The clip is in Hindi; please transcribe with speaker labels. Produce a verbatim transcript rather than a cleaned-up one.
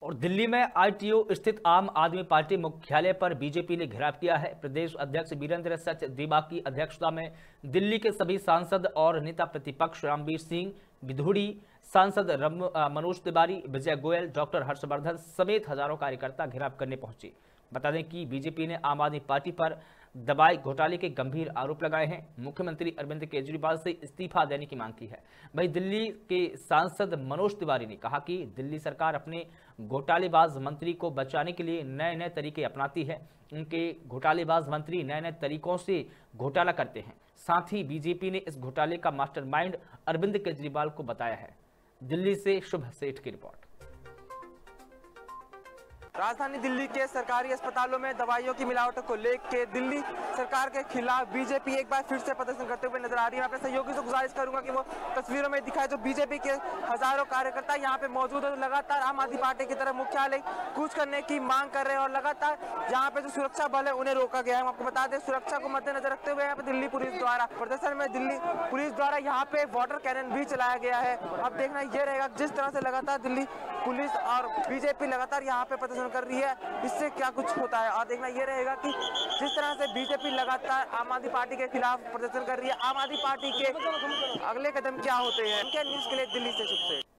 Speaker 1: और दिल्ली में आईटीओ स्थित आम आदमी पार्टी मुख्यालय पर बीजेपी ने घेराव किया है। प्रदेश अध्यक्ष वीरेंद्र सचदेवा की अध्यक्षता में दिल्ली के सभी सांसद और नेता प्रतिपक्ष रामवीर सिंह बिधूड़ी, सांसद मनोज तिवारी, विजय गोयल, डॉक्टर हर्षवर्धन समेत हजारों कार्यकर्ता घेराव करने पहुंचे। बता दें कि बीजेपी ने आम आदमी पार्टी पर दवाई घोटाले के गंभीर आरोप लगाए हैं। मुख्यमंत्री अरविंद केजरीवाल से इस्तीफा देने की मांग की है। वहीं दिल्ली के सांसद मनोज तिवारी ने कहा कि दिल्ली सरकार अपने घोटालेबाज मंत्री को बचाने के लिए नए नए तरीके अपनाती है। उनके घोटालेबाज मंत्री नए नए तरीकों से घोटाला करते हैं। साथ ही बीजेपी ने इस घोटाले का मास्टरमाइंड अरविंद केजरीवाल को बताया है। दिल्ली से शुभ सेठ की रिपोर्ट।
Speaker 2: राजधानी दिल्ली के सरकारी अस्पतालों में दवाइयों की मिलावट को लेकर दिल्ली सरकार के खिलाफ बीजेपी एक बार फिर से प्रदर्शन करते हुए नजर आ रही है। मैं अपने सहयोगी से गुजारिश करूंगा कि वो तस्वीरों में दिखाए जो बीजेपी के हजारों कार्यकर्ता यहाँ पे मौजूद है, लगातार आम आदमी पार्टी की तरफ मुख्यालय कूच करने की मांग कर रहे हैं और लगातार यहाँ पे जो सुरक्षा बल है उन्हें रोका गया है। हम आपको बता दें, सुरक्षा को मद्देनजर रखते हुए यहाँ पे दिल्ली पुलिस द्वारा प्रदर्शन में दिल्ली पुलिस द्वारा यहाँ पे वाटर कैनन भी चलाया गया है। अब देखना ये रहेगा जिस तरह से लगातार दिल्ली पुलिस और बीजेपी लगातार यहाँ पे प्रदर्शन कर रही है, इससे क्या कुछ होता है। और देखना यह रहेगा कि जिस तरह से बीजेपी लगातार आम आदमी पार्टी के खिलाफ प्रदर्शन कर रही है, आम आदमी पार्टी के अगले कदम क्या होते हैं। न्यूज़ के लिए दिल्ली से शुभ से।